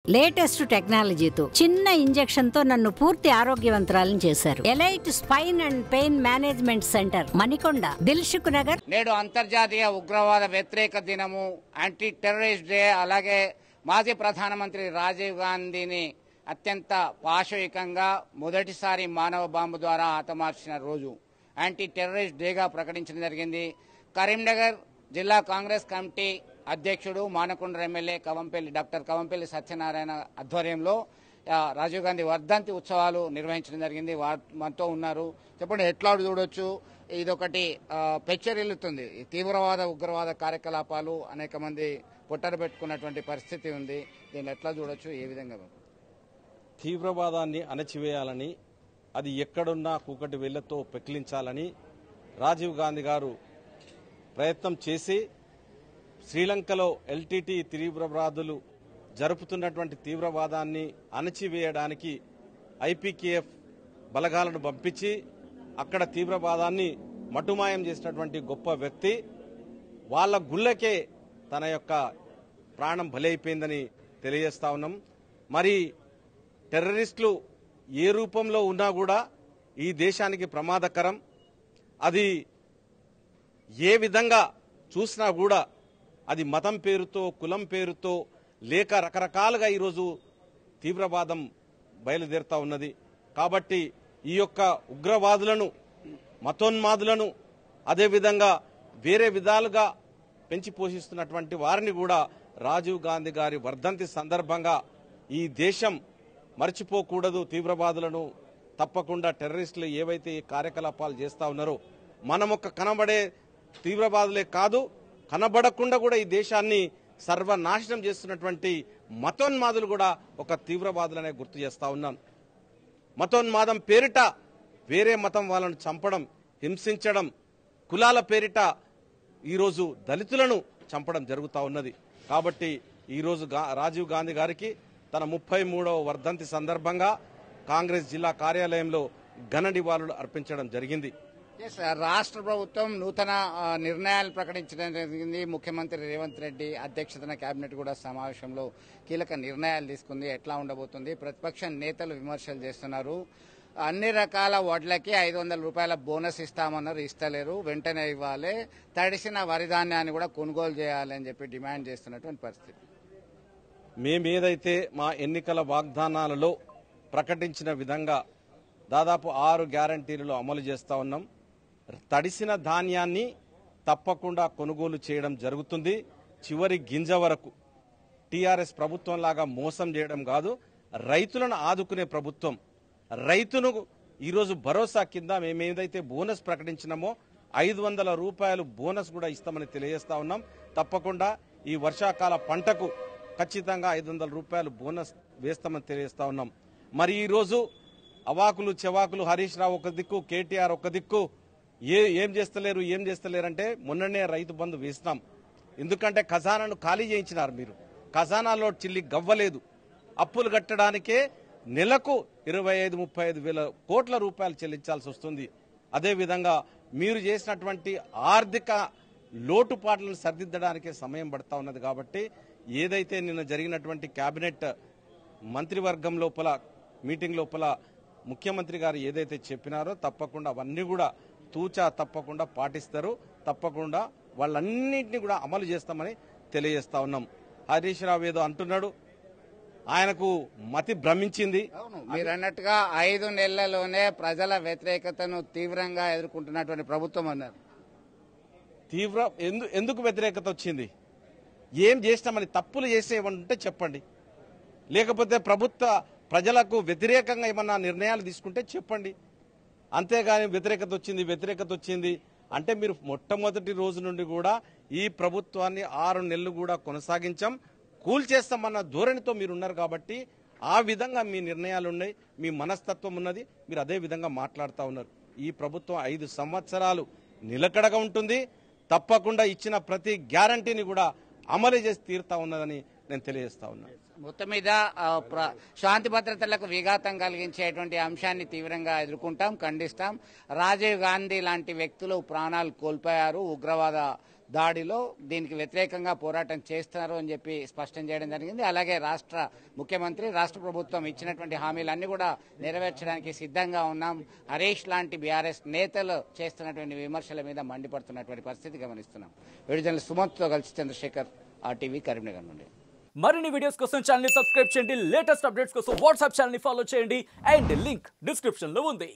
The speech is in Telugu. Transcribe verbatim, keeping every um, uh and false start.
లేటెస్ట్ టెక్నాలజీతో చిన్న ఇంజెక్షన్ తో నన్ను పూర్తి ఆరోగ్యవంతురాలను చేశారు. Elite spine and pain management centre, Manikonda, Dilsukh Nagar. నేడు అంతర్జాతీయ ఉగ్రవాద వ్యతిరేక దినము, యాంటీ టెర్రరిస్ట్ డే. అలాగే మాజీ ప్రధానమంత్రి రాజీవ్ గాంధీని అత్యంత పాశవికంగా మొదటిసారి మానవ బాంబు ద్వారా హతమార్చిన రోజు యాంటీ టెర్రరిస్ట్ డేగా ప్రకటించడం జరిగింది. కరీంనగర్ జిల్లా కాంగ్రెస్ కమిటీ అధ్యక్షుడు మానకొండ ఎమ్మెల్యే కవంపల్లి డాక్టర్ కవంపల్లి సత్యనారాయణ ఆధ్వర్యంలో రాజీవ్ గాంధీ వర్ధంతి ఉత్సవాలు నిర్వహించడం జరిగింది. మనతో ఉన్నారు. చెప్పండి, ఎట్లా చూడొచ్చు? ఇదొకటి పెచ్చరిల్లుతుంది. తీవ్రవాద ఉగ్రవాద కార్యకలాపాలు అనేక మంది పొట్టర పెట్టుకున్నటువంటి పరిస్థితి ఉంది. దీన్ని ఎట్లా చూడొచ్చు? ఏ విధంగా? తీవ్రవాదాన్ని అణచివేయాలని, అది ఎక్కడున్నా కూకటి వేళ్లతో పెకిలించాలని రాజీవ్ గాంధీ గారు ప్రయత్నం చేసి శ్రీలంకలో ఎల్టీటీ తీవ్రవాదులు జరుపుతున్నటువంటి తీవ్రవాదాన్ని అణచివేయడానికి ఐపీకేఎఫ్ బలగాలను పంపించి అక్కడ తీవ్రవాదాన్ని మటుమాయం చేసినటువంటి గొప్ప వ్యక్తి. వాళ్ళ గుళ్ళకే తన యొక్క ప్రాణం బలైపోయిందని తెలియజేస్తా ఉన్నాం. మరి టెర్రరిస్టులు ఏ రూపంలో ఉన్నా కూడా ఈ దేశానికి ప్రమాదకరం. అది ఏ విధంగా చూసినా కూడా అది మతం పేరుతో, కులం పేరుతో, లేక రకరకాలుగా ఈరోజు తీవ్రవాదం బయలుదేరుతా ఉన్నది. కాబట్టి ఈ యొక్క ఉగ్రవాదులను, మతోన్మాదులను, అదేవిధంగా వేరే విధాలుగా పెంచి పోషిస్తున్నటువంటి వారిని కూడా రాజీవ్ గాంధీ గారి వర్ధంతి సందర్భంగా ఈ దేశం మర్చిపోకూడదు. తీవ్రవాదులను తప్పకుండా టెర్రరిస్టులు ఏవైతే ఈ కార్యకలాపాలు చేస్తా ఉన్నారో, మనం ఒక కనబడే తీవ్రవాదులే కాదు, కనబడకుండా కూడా ఈ దేశాన్ని సర్వనాశనం చేస్తున్నటువంటి మతోన్మాదులు కూడా ఒక తీవ్రవాదులనే గుర్తు చేస్తా ఉన్నాం. మతోన్మాదం పేరిట వేరే మతం వాళ్ళను చంపడం, హింసించడం, కులాల పేరిట ఈరోజు దళితులను చంపడం జరుగుతూ ఉన్నది. కాబట్టి ఈరోజు రాజీవ్ గాంధీ గారికి తన ముప్పై మూడవ వర్ధంతి సందర్భంగా కాంగ్రెస్ జిల్లా కార్యాలయంలో ఘన నివాళులు అర్పించడం జరిగింది. రాష్ట్ర ప్రభుత్వం నూతన నిర్ణయాలు ప్రకటించడం జరిగింది. ముఖ్యమంత్రి రేవంత్ రెడ్డి అధ్యక్షతన కేబినెట్ కూడా సమావేశంలో కీలక నిర్ణయాలు తీసుకుంది. ఎట్లా ఉండబోతుంది? ప్రతిపక్ష నేతలు విమర్శలు చేస్తున్నారు. అన్ని రకాల వడ్లకి ఐదు వందల రూపాయల బోనస్ ఇస్తామన్నారు, ఇస్తలేరు. వెంటనే ఇవ్వాలి. తడిసిన వరి ధాన్యాన్ని కూడా కొనుగోలు చేయాలి అని చెప్పి డిమాండ్ చేస్తున్నటువంటి పరిస్థితి. మేమేదైతే మా ఎన్నికల వాగ్దానాలలో ప్రకటించిన విధంగా దాదాపు ఆరు గ్యారంటీలను అమలు చేస్తా ఉన్నాం. తడిసిన ధాన్యాన్ని తప్పకుండా కొనుగోలు చేయడం జరుగుతుంది. చివరి గింజ వరకు. టీఆర్ఎస్ ప్రభుత్వం లాగా మోసం చేయడం కాదు, రైతులను ఆదుకునే ప్రభుత్వం. రైతును ఈరోజు భరోసా కింద మేమేదైతే బోనస్ ప్రకటించినామో ఐదు వందల రూపాయలు బోనస్ కూడా ఇస్తామని తెలియజేస్తా ఉన్నాం. తప్పకుండా ఈ వర్షాకాల పంటకు ఖచ్చితంగా ఐదు వందల రూపాయలు బోనస్ వేస్తామని తెలియజేస్తా ఉన్నాం. మరి ఈరోజు అవాకులు చెవాకులు హరీష్ రావు ఒక దిక్కు, కేటీఆర్ ఒక దిక్కు ఏ ఏం చేస్తలేరు ఏం చేస్తలేరంటే మొన్ననే రైతు బంధు వేసినాం. ఎందుకంటే ఖజానాను ఖాళీ చేయించినారు మీరు. ఖజానాలో చిల్లి గవ్వలేదు. అప్పులు కట్టడానికే నెలకు ఇరవై ఐదు ముప్పై ఐదు వేల కోట్ల రూపాయలు చెల్లించాల్సి వస్తుంది. అదేవిధంగా మీరు చేసినటువంటి ఆర్థిక లోటుపాట్లను సరిదిద్దడానికే సమయం పడతా ఉన్నది. కాబట్టి ఏదైతే నిన్న జరిగినటువంటి కేబినెట్ మంత్రివర్గం లోపల మీటింగ్ లోపల ముఖ్యమంత్రి గారు ఏదైతే చెప్పినారో తప్పకుండా అవన్నీ కూడా తూచా తప్పకుండా పాటిస్తారు. తప్పకుండా వాళ్ళన్నింటినీ కూడా అమలు చేస్తామని తెలియజేస్తా ఉన్నాం. హరీష్ రావు ఏదో అంటున్నాడు, ఆయనకు మతి భ్రమించింది. మీరు అన్నట్టుగా ఐదు నెలల్లోనే ప్రజల వ్యతిరేకతను తీవ్రంగా ఎదుర్కొంటున్నటువంటి ప్రభుత్వం అన్నారు. తీవ్ర ఎందుకు వ్యతిరేకత వచ్చింది? ఏం చేసినామని తప్పులు చేసేవంటే చెప్పండి. లేకపోతే ప్రభుత్వ ప్రజలకు వ్యతిరేకంగా ఏమన్నా నిర్ణయాలు తీసుకుంటే చెప్పండి. అంతేగాని వ్యతిరేకత వచ్చింది వ్యతిరేకత వచ్చింది అంటే మీరు మొట్టమొదటి రోజు నుండి కూడా ఈ ప్రభుత్వాన్ని ఆరు నెలలు కూడా కొనసాగించాం, కూల్చేస్తామన్న ధోరణితో మీరున్నారు. కాబట్టి ఆ విధంగా మీ నిర్ణయాలు ఉన్నాయి, మీ మనస్తత్వం ఉన్నది, మీరు అదే విధంగా మాట్లాడుతూ ఉన్నారు. ఈ ప్రభుత్వం ఐదు సంవత్సరాలు నిలకడగా ఉంటుంది. తప్పకుండా ఇచ్చిన ప్రతి గ్యారంటీని కూడా అమలు చేసి తీరుతా ఉన్నదని నేను తెలియజేస్తా ఉన్నాను. మొత్తం మీద శాంతి భద్రతలకు విఘాతం కలిగించేటువంటి అంశాన్ని తీవ్రంగా ఎదుర్కొంటాం, ఖండిస్తాం. రాజీవ్ గాంధీ లాంటి వ్యక్తులు ప్రాణాలు కోల్పోయారు. ఉగ్రవాద దాడిలో దీనికి వ్యతిరేకంగా పోరాటం చేస్తున్నారు అని చెప్పి స్పష్టం చేయడం జరిగింది. అలాగే రాష్ట్ర ముఖ్యమంత్రి రాష్ట్ర ప్రభుత్వం ఇచ్చినటువంటి హామీలన్నీ కూడా నెరవేర్చడానికి సిద్ధంగా ఉన్నాం. హరీష్ లాంటి బీఆర్ఎస్ నేతలు చేస్తున్నటువంటి విమర్శల మీద మండిపడుతున్నటువంటి పరిస్థితి గమనిస్తున్నాం. విడుదల సుమంత్తో కలిసి చంద్రశేఖర్, ఆర్టీవీ, కరీంనగర్ నుండి. మరిన్ని వీడియోస్ కోసం ఛానల్ ని సబ్స్క్రైబ్ చేయండి. లేటెస్ట్ అప్డేట్స్ కోసం వాట్సాప్ ఛానల్ ని ఫాలో చేయండి. అండ్ లింక్ డిస్క్రిప్షన్ లో ఉంది.